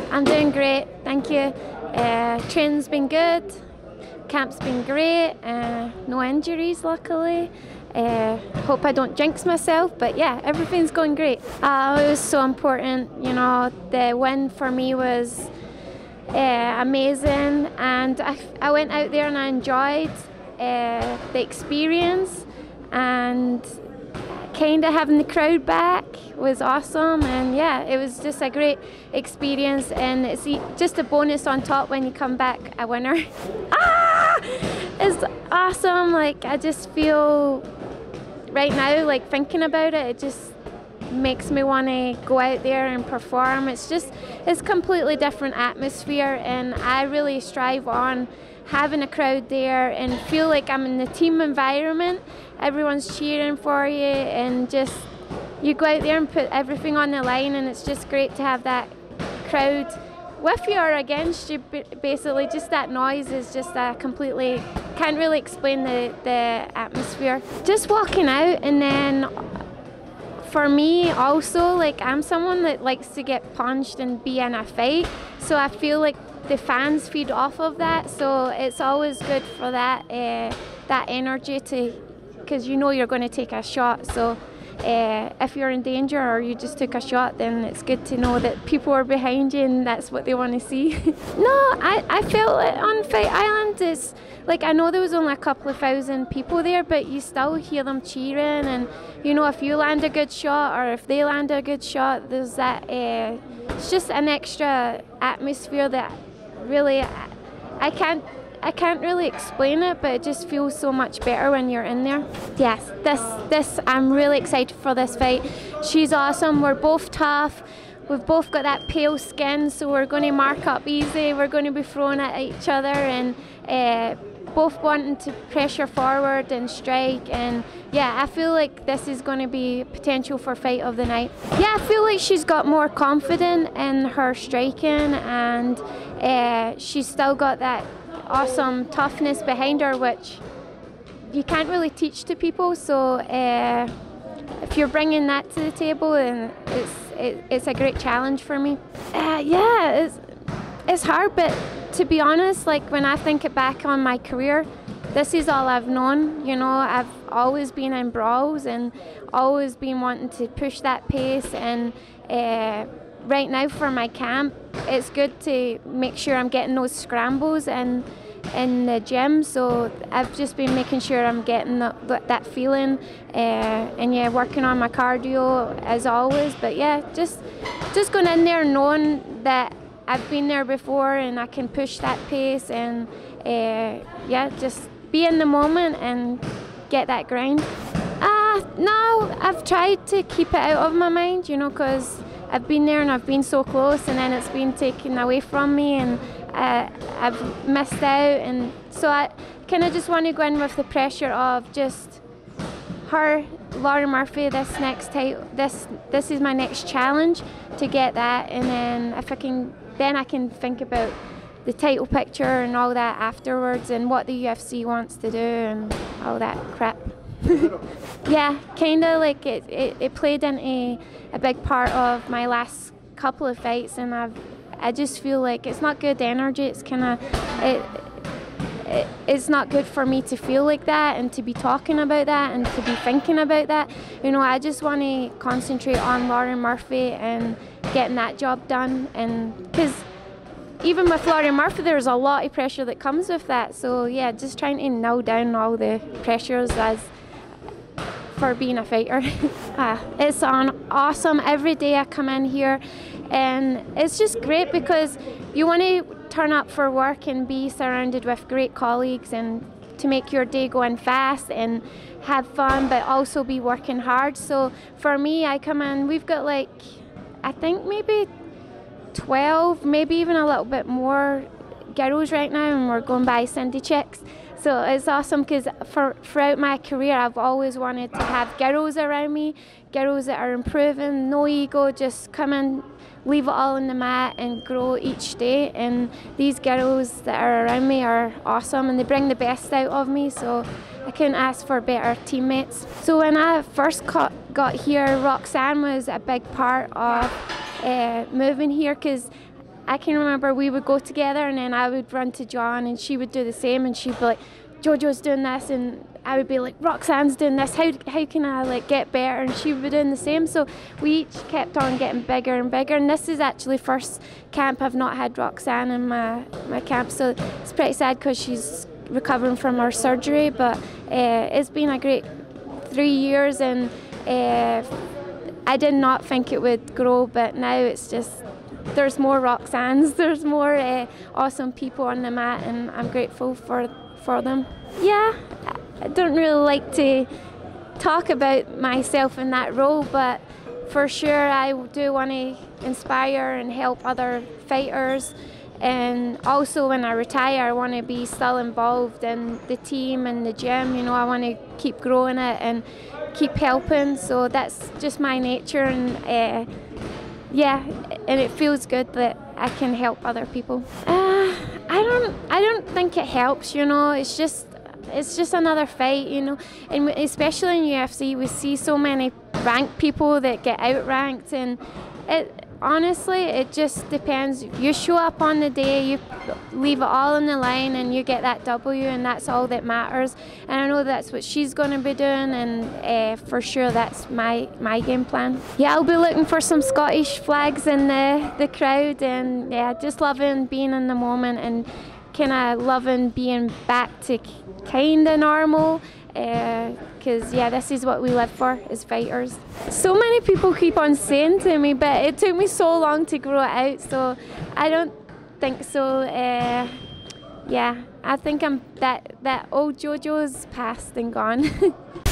I'm doing great, thank you. Training's been good, camp's been great, no injuries luckily. Hope I don't jinx myself, but yeah, everything's going great. It was so important, you know, the win for me was amazing, and I went out there and I enjoyed the experience, and kind of having the crowd back was awesome, and yeah, it was just a great experience, and it's just a bonus on top when you come back a winner. It's awesome. Like, I just feel right now, like thinking about it, it just makes me want to go out there and perform. It's completely different atmosphere, and I really strive on having a crowd there and feel like I'm in the team environment. Everyone's cheering for you, and just you go out there and put everything on the line, and it's just great to have that crowd with you or against you. Basically, just that noise is just completely, can't really explain the atmosphere. Just walking out, and then for me also, like, I'm someone that likes to get punched and be in a fight, so I feel like the fans feed off of that, so it's always good for that that energy to, because you know you're going to take a shot, so if you're in danger or you just took a shot, then it's good to know that people are behind you and that's what they want to see. No, I felt it on Fight Island. It's like, I know there was only a couple of thousand people there, but you still hear them cheering, and you know, if you land a good shot or if they land a good shot, there's that it's just an extra atmosphere that really I can't really explain it, but it just feels so much better when you're in there. Yes, this I'm really excited for this fight. She's awesome. We're both tough. We've both got that pale skin, so we're going to mark up easy. We're going to be throwing at each other, and both wanting to pressure forward and strike. And yeah, I feel like this is going to be potential for fight of the night. Yeah, I feel like she's got more confidence in her striking, and she's still got that awesome toughness behind her, which you can't really teach to people. So if you're bringing that to the table, then it's a great challenge for me. Yeah, it's hard, but to be honest, like, when I think back on my career, this is all I've known. You know, I've always been in brawls and always been wanting to push that pace, and right now for my camp, it's good to make sure I'm getting those scrambles in the gym, so I've just been making sure I'm getting that feeling, and yeah, working on my cardio as always. But yeah, just going in there knowing that I've been there before and I can push that pace, and yeah, just be in the moment and get that grind. No, I've tried to keep it out of my mind, you know, because I've been there and I've been so close, and then it's been taken away from me, and I've missed out, and so I kind of just want to go in with the pressure of just her, Lauren Murphy, this next title, this is my next challenge to get that, and then if I can, then I can think about the title picture and all that afterwards, and what the UFC wants to do and all that crap. Yeah, kind of like it played into a big part of my last couple of fights, and I just feel like it's not good energy. It's kind of it's not good for me to feel like that and to be talking about that and to be thinking about that. You know, I just want to concentrate on Lauren Murphy and getting that job done, and because even with Lauren Murphy, there's a lot of pressure that comes with that. So yeah, just trying to nail down all the pressures as for being a fighter. It's awesome. Every day I come in here, and it's just great because you want to turn up for work and be surrounded with great colleagues, and to make your day go in fast and have fun, but also be working hard. So for me, I come in, we've got like, I think maybe 12, maybe even a little bit more girls right now, and we're going by Cindy chicks. So it's awesome because throughout my career, I've always wanted to have girls around me, girls that are improving, no ego, just come in, leave it all on the mat and grow each day. And these girls that are around me are awesome, and they bring the best out of me, so I couldn't ask for better teammates. So when I first got here, Roxanne was a big part of moving here, because I can remember we would go together, and then I would run to John and she would do the same, and she'd be like, Jojo's doing this, and I would be like, Roxanne's doing this, how can I like get better? And she would be doing the same. So we each kept on getting bigger and bigger, and this is actually first camp I've not had Roxanne in my camp, so it's pretty sad because she's recovering from her surgery, but it's been a great 3 years, and I did not think it would grow, but now it's just, there's more Roxannes, there's more awesome people on the mat, and I'm grateful for them. Yeah, I don't really like to talk about myself in that role, but for sure I do want to inspire and help other fighters, and also when I retire I want to be still involved in the team and the gym. You know, I want to keep growing it and keep helping, so that's just my nature, and yeah, and it feels good that I can help other people. I don't think it helps, you know. It's just another fight, you know, and especially in UFC we see so many ranked people that get outranked, and honestly it just depends. You show up on the day, you leave it all on the line, and you get that W, and that's all that matters. And I know that's what she's going to be doing, and for sure that's my game plan. Yeah, I'll be looking for some Scottish flags in the crowd, and yeah, just loving being in the moment and kind of loving being back to kind of normal, because yeah, this is what we live for as fighters. So many people keep on saying to me, but it took me so long to grow it out, so I don't think so. Yeah, I think I'm that old Jojo's past and gone.